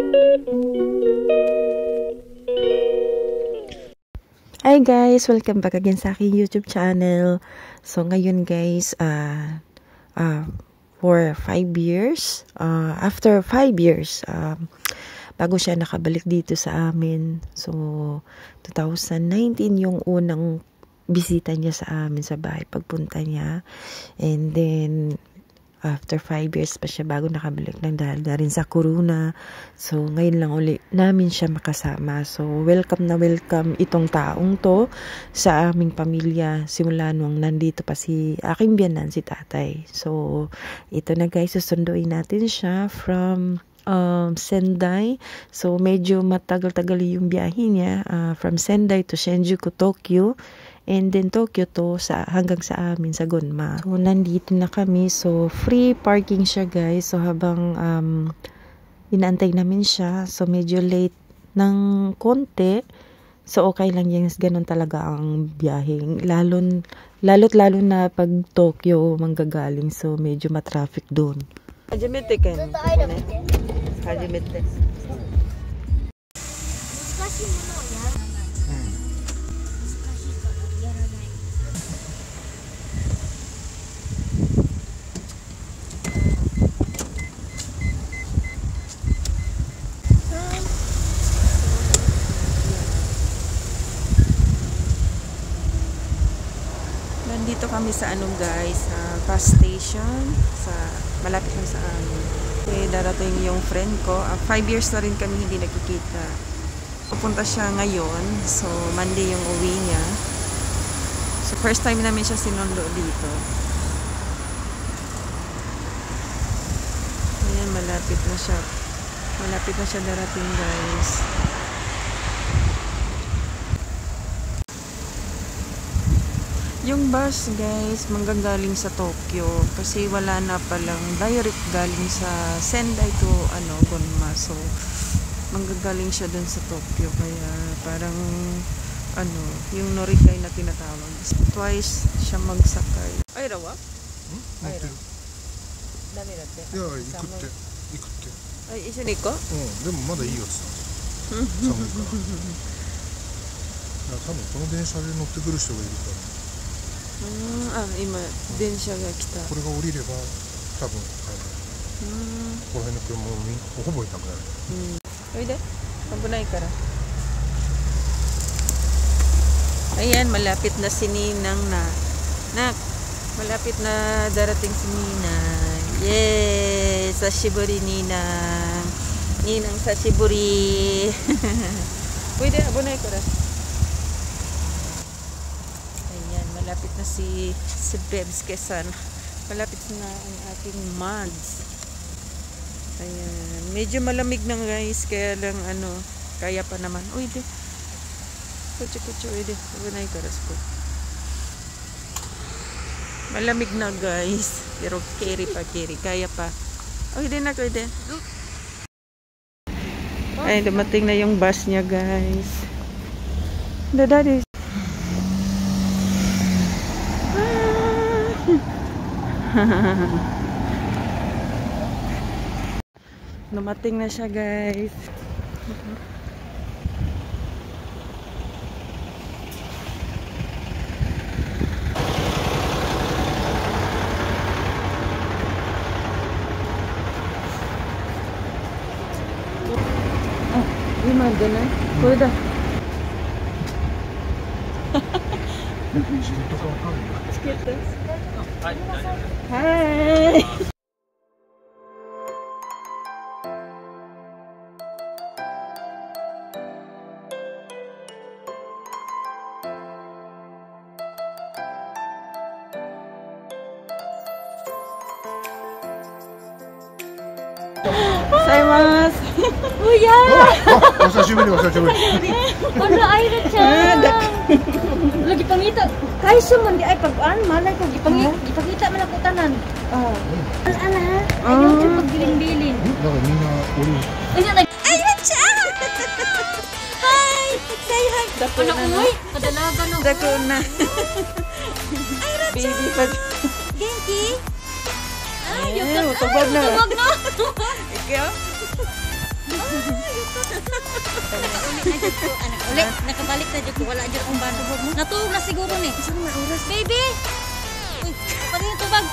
Hi guys! Welcome back again sa aking YouTube channel. So ngayon guys, for 5 years, after 5 years, bago siya nakabalik dito sa amin. So 2019 yung unang bisita niya sa amin sa bahay, pagpunta niya. And then after 5 years pa siya bago nakabalik ng dahil na rin sa corona. So, ngayon lang uli namin siya makasama. So, welcome na welcome itong taong to sa aming pamilya. Simula nung nandito pa si aking biyanan, si tatay. So, ito na guys, susunduin natin siya from Sendai. So, medyo matagal-tagal yung biyahe niya from Sendai to Shinjuku, Tokyo. And then Tokyo to hanggang sa amin sa Gunma. So nandito na kami. So free parking siya guys. So habang inaantay namin siya. So medyo late ng konti. So okay lang yan. Ganun talaga ang biyahe. Lalo't-lalo na pag Tokyo manggagaling. So medyo matraffic doon. Hajimete ken. Hajimete. Nandito kami sa guys, sa bus station, malapit lang sa amin. Okay, darating yung friend ko. 5 years na rin kami hindi nakikita. Pupunta siya ngayon, so Monday yung uwi niya. So first time namin siya sinundo dito. Ayan, malapit na siya. Malapit na siya darating guys. Yung bus guys, manggagaling sa Tokyo kasi wala na palang direct galing sa Sendai to Gunma. So manggagaling siya dun sa Tokyo kaya parang yung Norikai na tinatawag. Twice siya magsakay. Ay rawa? Ay rawa. Dami natin. Yeah, ikutte. Ay, isa ni ko? De mo mada ii yatsu. Samuiから。多分この電車で乗ってくる人がいるから。 今電車が来た。 これが降りれば多分ここら辺の車もほぼいなくなる。 おいで、危ないから。Ayan, malapit na si Ninang na. Nak, malapit na darating si Ninang. Yay! Sashiburi Ninang. Ninang sashiburi. Pwede, abunay ko ra. Malapit na si Bebs-ke-san. Malapit na ang ating mods. Ayan. Medyo malamig na guys. Kaya lang kaya pa naman. Uy, di. Kutsi-kutsi, uy, di. Abunay karas ko. Malamig na guys. Pero carry. Kaya pa. Uy, di na ko, di. Ay, dumating na yung bus niya guys. Dadadi. Dumating na siya guys. Ima dana. Ko da. Hi. Gozaimasu. Kuya! お久しぶり。 Ano ay na siya? Lagi pangita. Kahit suman di ay pag-an, malay ko ipangita man ako tanan. Ala, ayaw siya pagbilin-bilin. だからみんな降りる。 Ay na siya! Hi! Say hi! Ano umoy? Padalaga no. Dako na. Ay na siya! Baby pa. Genki? Ay, Tubag na. tubag na. Ikaw? Anak ulit, nakabalik na dyan ko. Wala dyan kung bano. Natuog na siguro ni. Saan na oras? Baby! Uy, pati yung tubag.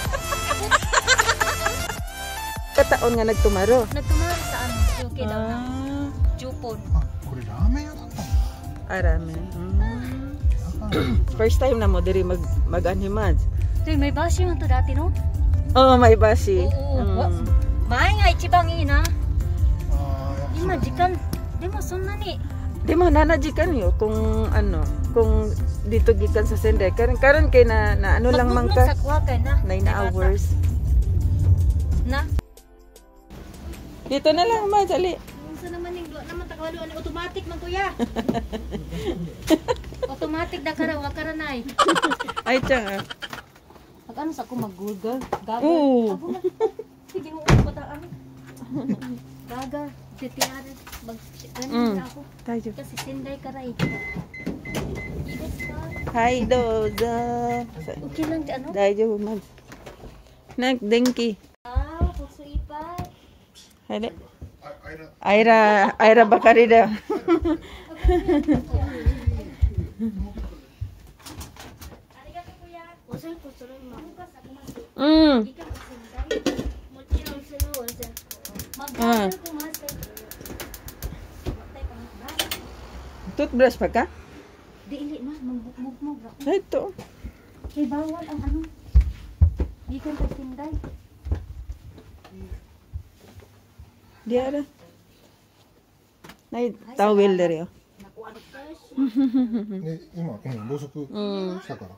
Kataon nga nagtumaro. Nagtumara saan? Okay daw na. Jupon. これラーメン屋だったの？ Arame. First time na mo diri mag-animad. Tuy, may bashi man to dati, no? Oh, may bashi. Oo. Maay nga, ichibang ina. ああ、 Ima, jikan. Di mo, sunna ni. Di mo nanajikan yo kung ano, kung dito gikan sa Senday. Karon kay na ano lang man Magbugnog sa ka. kuha kay na. 9 hours. Na? Dito na lang ma, dali. Sa naman yung doon naman takawalo ano automatic man kuya. Automatic da kara wa karanay. Ay tiyan. Pag ano sa ko mag-google, gaga. Oo. Ako na. Sige mo ulo ta ang. Gaga, titiara mag ano na ako. Tayo. Kasi sinday karay. Hi Doza. Okay lang di ano? Tayo man. Nag denki. Ah, pagsuipat. Hali. Aira Bacarida. Toothbrush pa ka? Dili na, magbukmog ra. Ito. Kay bawal ang ano. Di ka pagtinday. Diara. Nay towel dere. ね、今、ろうそくしたから。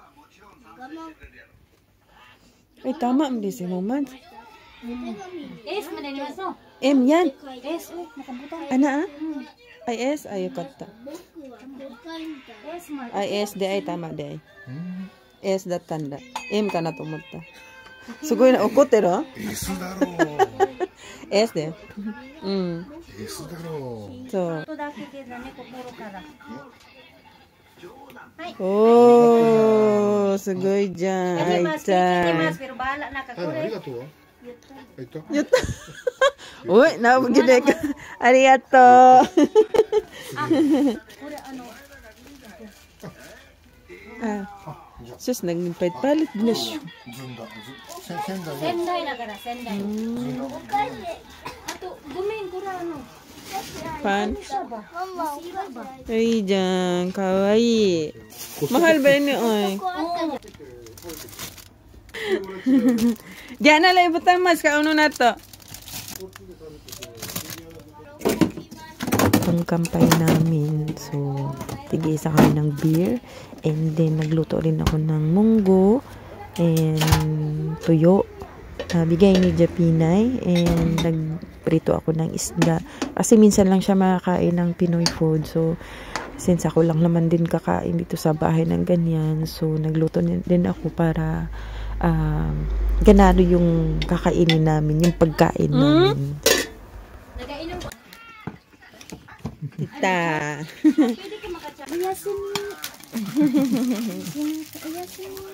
Ay tama man si mo man. Es, mananiwas no? M yan. Es, nakabutang. Ana ah? Ay S ay kata. Es, mal. Ay S de ay tama de ay. S da tanda. M ka na tumata. Sugoy na okotero. S だろう。 S de. S だろう。 So. とだけでね、心から。 Oh, sugoy dyan. Ay Mas, chan. pero bahala na ka あり kure. がとう。あ、いた。 Yuta. Uy, nabagide ka. Arigato. Kure ano. Ah. Sus, nagpait-palit na siya. ずんだ。仙台で。 Senday na kara, senday. Ato, gumin kura ano. Pan. Saba. Masira ba? Ay, dyan. Kawaii. Mahal ba yun oy? Diyan na lang ibutang mas. Kauno na to. Itong kampay namin. So, tig-isa kami ng beer. And then, nagluto rin ako ng munggo. And tuyo. Bigay ni Japinay. And nagprito ako ng isda. Kasi minsan lang siya makakain ng Pinoy food. So, since ako lang naman din kakain dito sa bahay ng ganyan. So, nagluto din ako para ganado yung kakainin namin. Yung pagkain namin. Nagainom ko. Tita. Pwede ka makatsa. Ayasin mo. Ayasin mo.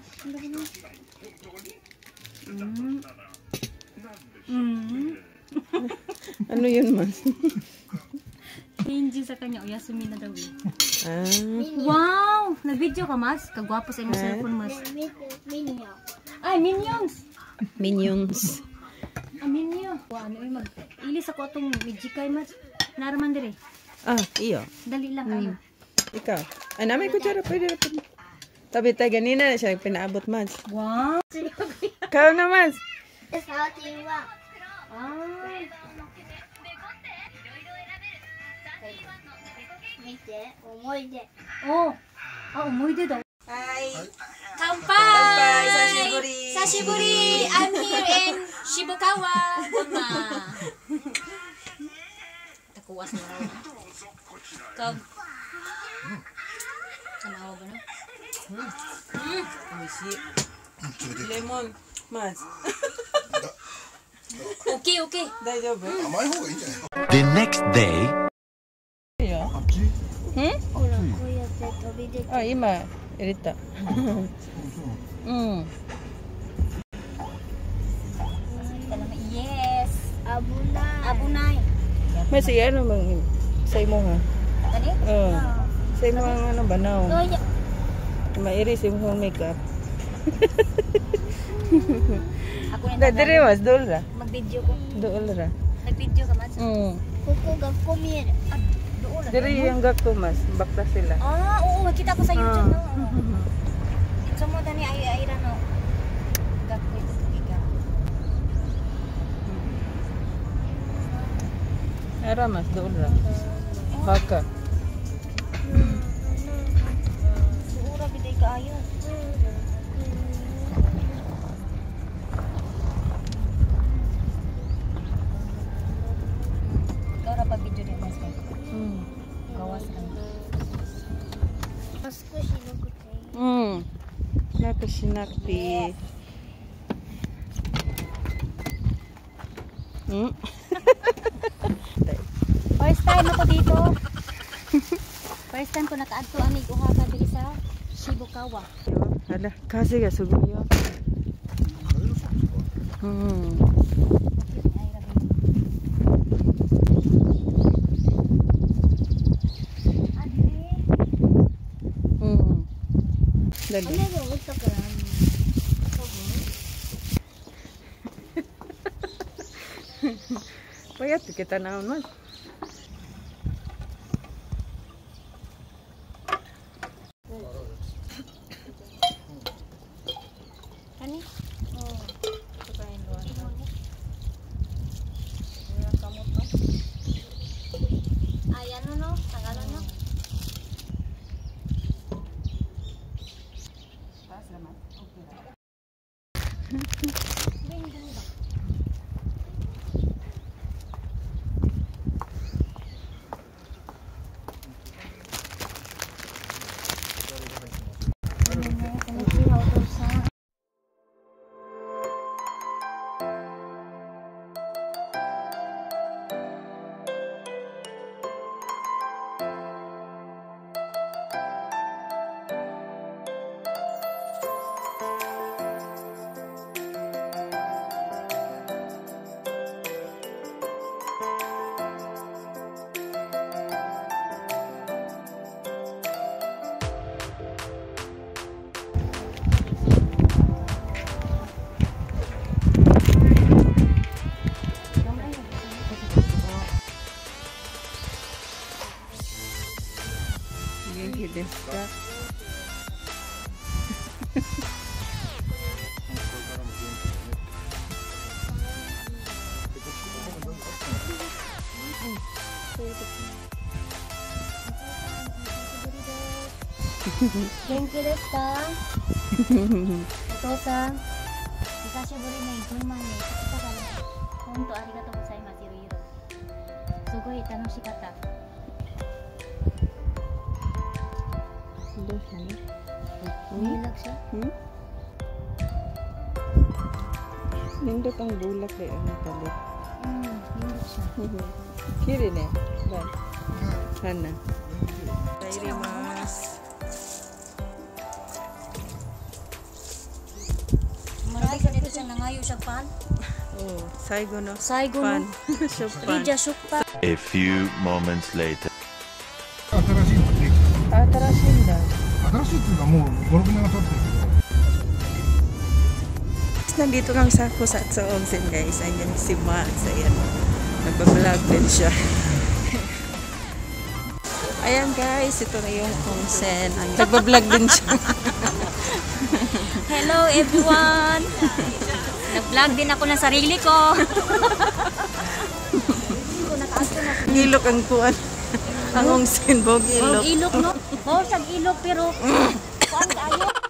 Ano yun, mas? Hindi sa kanya, Yasumi na daw. Ah. Wow! Nag-video ka, Mas? Kagwapo sa iyong cellphone, Mas. Minions. Ay, Minions! Minions. Ah, Minions. Ano yung mag-ilis ako itong Mijikay, Mas. Naraman dire. Ah, iyo. Dali lang kayo. Ikaw. Ah, namin kutsara. Pwede na pwede. Tabi tayo ganina na siya pinaabot, mas. Wow! Ikaw na, mas. Ay. Oh! Ah, umuide daw. Hi. Kanpai! Sashiburi. Sashiburi! I'm here in Shibukawa. Mama. Takuwas na raw. Kag. Kanawa ba na? Oishi. Lemon. Mas. Okay, okay. Daijoubu? 甘い方がいいんじゃない？ The next day. あっち？ Ah, ima. Irita. Yes. Abunay. Abunay. Mas ano bang sa imo ha? Kani? Oh. Sa imo ang ano banaw. Kaya. Mairis yung makeup. Ako na Dire mas dol ra. mag-video ko. Dol ra. Nag-video ka man sa. Kuko gag kumir. Doon. Dire yung gakto mas bakla sila. Oo, makita ko sa YouTube no. Ito mo dani ay ra no. Gagko ito tiga. Era mas dol ra. Haka. Suura biday kaayo. Ikaw ra pag-video din mas kay. Gawas lang. Pasko sinugutay. Napasinakti. First time ako dito. First time ko nakaadto ani Oaxaca diri sa Shibukawa. Hala, kasi ga suguyo. Dali. Payat kita naon mas. Kani? Ay, ano no? Tanggalan no? Pas naman. Okay ra. Desu ka? Genki desu ka? Otosan, hisashiburi ni 10万円使ったから、本当ありがとうございます。いろいろ。すごい楽しかった。 Bulag siya? Nindot ang bulak ay ang talit. Bulag siya. Kiri ne? Ban? Hana. Tairimasu. Marami ka dito siya nangayo siya pan. Oh, saigo no. Saigo no. Shokpan. Rija shokpan. A few moments later. 新しいのができた。 新しいんだ。 新しいっていうかもう5、6年が経ってるけど。 Nandito lang sa Kusatsu Onsen guys. Ayan si Max. Ayan. Nagbablog din siya. Ayan guys. Ito na yung onsen. Nagbablog din siya. Hello everyone! Nag-vlog din ako ng sarili ko. Ilok ang kuwan. Ang onsen. Bog ilok. Ilok no? Bawal sa ilok pero kuwan kayo.